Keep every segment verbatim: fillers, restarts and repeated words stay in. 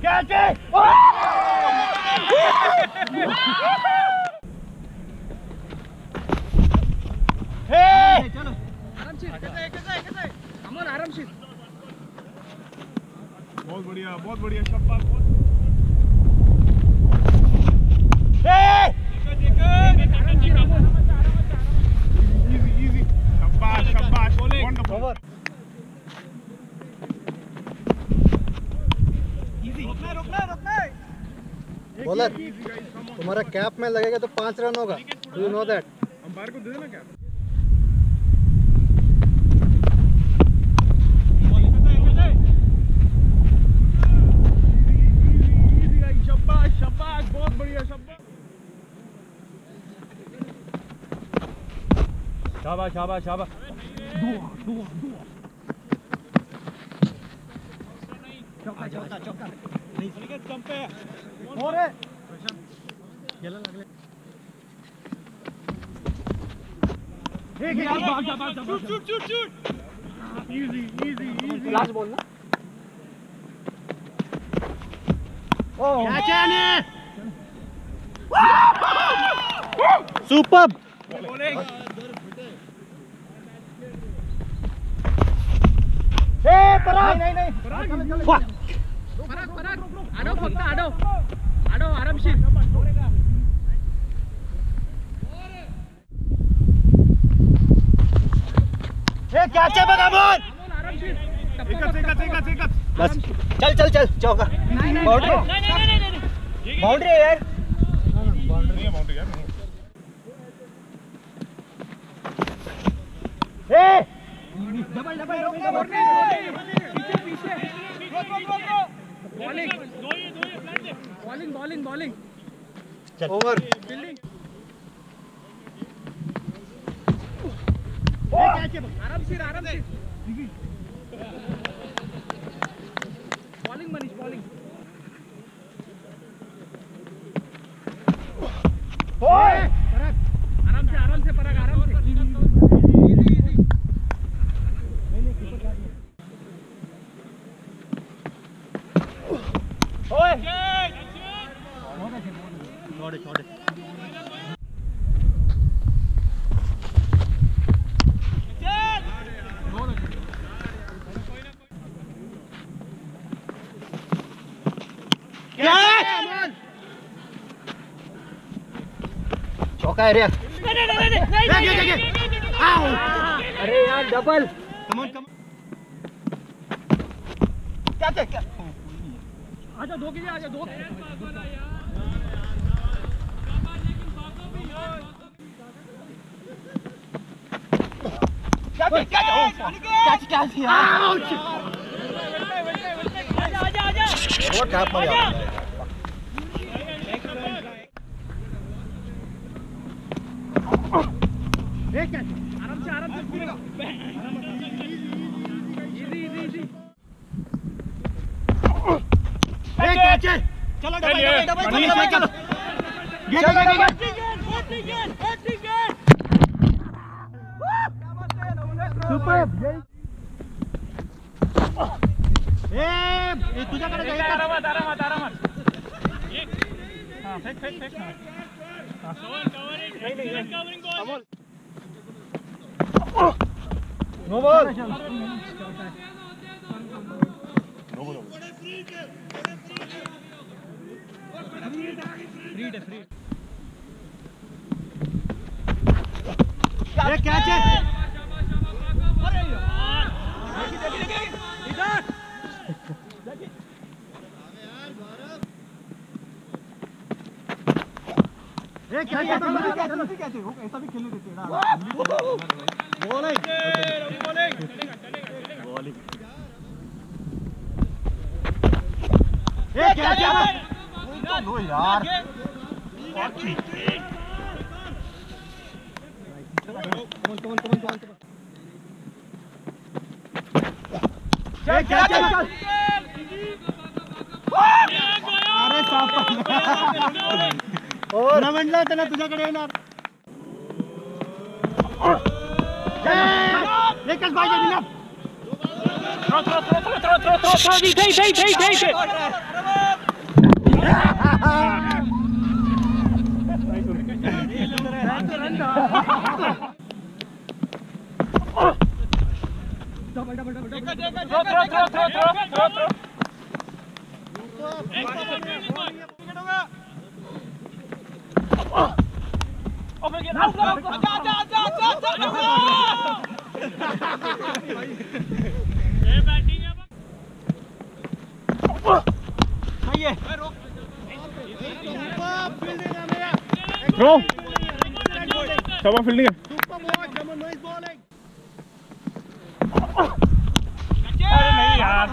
Catch है। चलो आरामशीर कैसे कैसे कैसे अमन आरामशीर। बहुत बढ़िया बहुत बढ़िया शाबाश। इजी इजी शाबाश शाबाश वंडरफुल। इजी रुकना रुकना रुकना। बॉलर तुम्हारा कैप में लगेगा तो पांच रन होगा। Do you know that? Umpire को दे देना कैप। शाबाश शाबाश शाबाश। दुआ दुआ दुआ चौका चौका चौका नहीं विकेट कम पे और है खेलने लगले। एक एक भाग जा भाग जा shoot shoot shoot shoot. Easy easy easy last ball ना। ओ कैच है। सुपर पराग नहीं नहीं पराग पराग आडो फक्त आडो आडो आरामशीर। ए कैच है बगा बोल। आरामशीर एकच एकच एकच एकच बस चल चल चल चौका। बाउंड्री नहीं नहीं नहीं नहीं बाउंड्री है यार। नहीं है बाउंड्री यार। ए डबल डबल पीछे पीछे bowling bowling bowling bowling over. Fielding आरामशीर आरामशीर। Bowling Manish bowling. पराग आराम से आराम से पराग आराम से। इजी इजी ओए छोड़े छोड़े। चौका है रे। अरे यार डबल। Come on come. क्या क्या क्या आजा दो कीजिए आजा दो। क्या क्या क्या क्या किया। आजा आजा आजा वो कैप में जा। आराम से आराम से इजी इजी इजी। ए कैच है। चलो डबल डबल डबल डबल चलो सुपर। ए तुझ्याकडे जाईल का? आरामात आरामात आरामात। हां fake fake fake cover covering covering covering ball. No ball. Free है फ्री। ये कैच है। अरे यार देखी देखी देखी इधर ये कैच है। कैच है वो ऐसा भी खेलने देते हैं ना। बॉलिंग बॉलिंग चलेगा चलेगा बॉलिंग। ये कैच है। लो यार कमन कमन कमन कमन। क्या क्या क्या अरे साफ और म्हटलं होतं ना तुझ्याकडे येणार. एकच पाहिजे winner. Throw throw throw throw throw throw throw throw इथे इथे इथे इथे डबल डबल डबल देखा देखा throw throw throw throw throw throw एक विकेट होगा ओवर गया आउट आउट आजा आजा आजा आजा ये बैटिंग है सही है थ्रो शाबाश फील्डिंग है अरे नहीं यार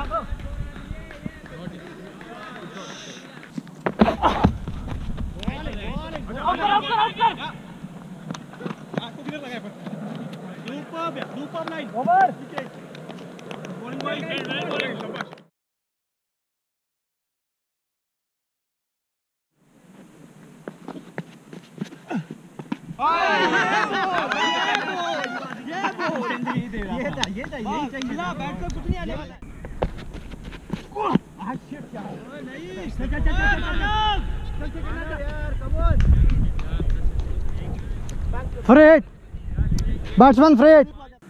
ये चाहिए चाहिए चाहिए बैट को कुछ नहीं आने वाला नहीं चल चल चल फ्रेड बैट्समैन फ्रेड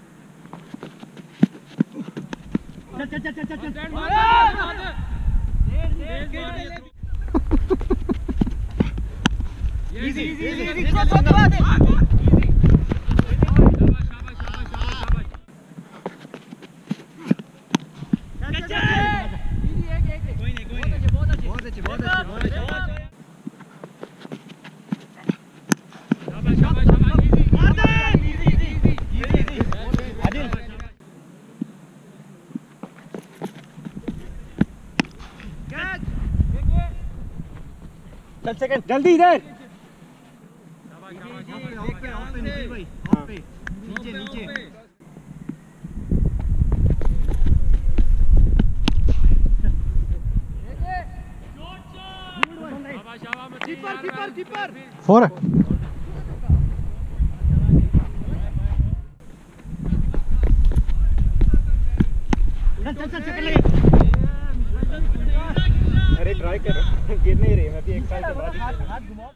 चल चल चल चल चल easy easy easy throw throw दबा दे कोई नहीं कोई नहीं बहुत अच्छे बहुत अच्छे बहुत अच्छे बहुत अच्छे शाबाश शाबाश शाबाश easy easy easy easy Adil catch चल सेकंड जल्दी इधर शाबाश शाबाश ऑफ पे ऑफ पे निखिल भाई ऑफ पे नीचे नीचे कीपर कीपर कीपर फोर चल चल चल चल अरे ट्राई कर गिर नहीं रही मैं भी एक साल के बाद हाथ हाथ घुमाओ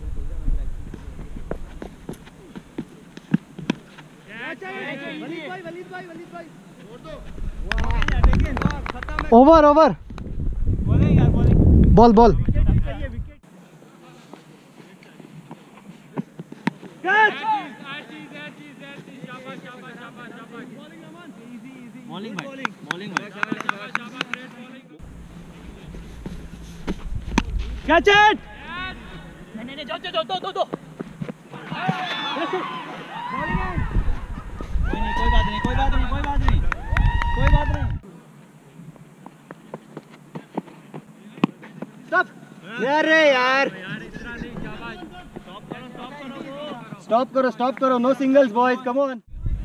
वलीद भाई वलीद भाई वलीद भाई छोड़ दो वाह खत्म है ओवर ओवर बॉलिंग यार बॉलिंग बॉल बॉल बॉलिंग भाई बॉलिंग भाई कैच इट नहीं नहीं जाओ जाओ दो दो दो बॉलिंग है कोई नहीं कोई बात नहीं कोई बात नहीं कोई बात नहीं कोई बात नहीं स्टॉप अरे यार स्टॉप करो स्टॉप करो no singles boys come on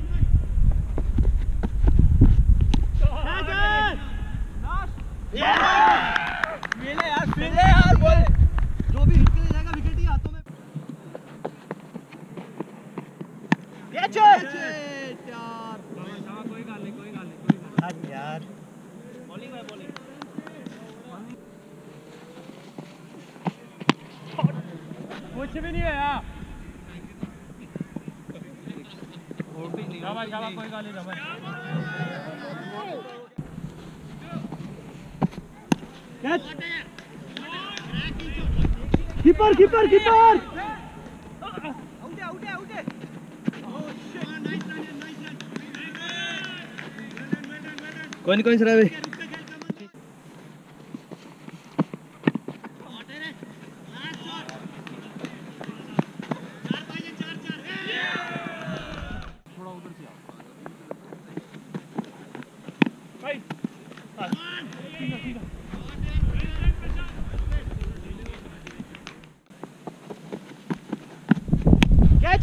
मिले यार मिले यार बोल जो भी हिट के ले जाएगा विकेट ही हाथों में कैच यार कोई गाल नहीं कोई गाल नहीं कोई गाल नहीं यार बॉलिंग है बॉलिंग कुछ भी नहीं है यार शाबाश शाबाश कोई गाल नहीं शाबाश catch keeper keeper keeper out है आउट है आउट है कोई नहीं कोई नहीं सर कैच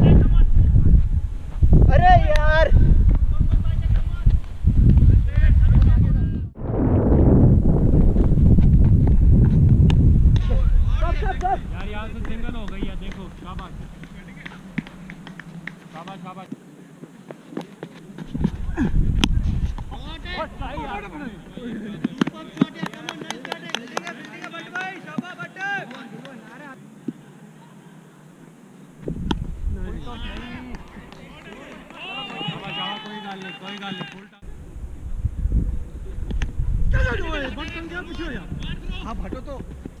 अरे यार यार यहाँ से सिंगल हो गई है देखो शाबाश शाबाश शाबाश कोई गल नहीं फुल बटन क्या पूछो यार हाँ हटो तो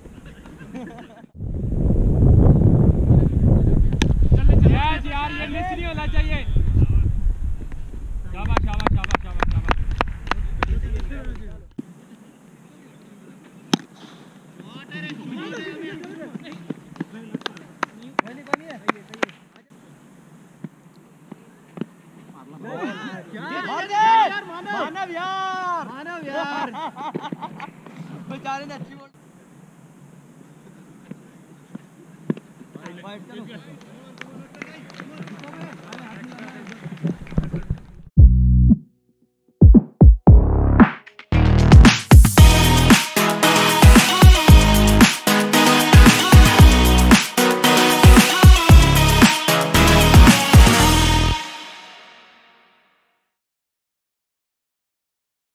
यस यार ये मिस नहीं होना चाहिए शाबाश शाबाश शाबाश शाबाश शाबाश मानव यार मानव यार बेचारे ने अच्छी बोल